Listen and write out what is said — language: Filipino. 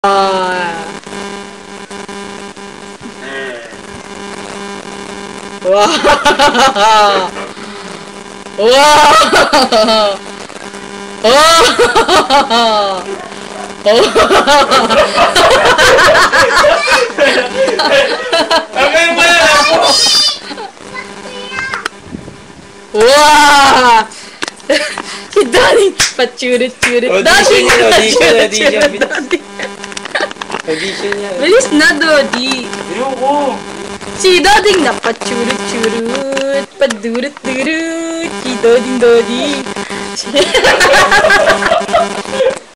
Wow! Wow! Oh! Wow! Si Daddy pachurit-churit. Daddy! Pachurit-churit. Audition niya. Bilis na, Daddy. Ayoko. Si Daddy na pachurit-churut. Padurut-durut. Si Daddy.